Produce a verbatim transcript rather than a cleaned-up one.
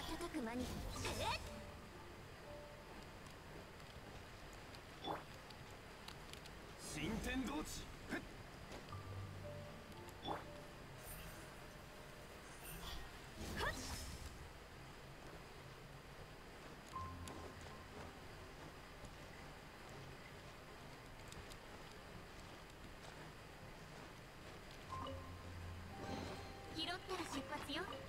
叩く間にえっ新天道地。ふっ。 拾ったら出発よ。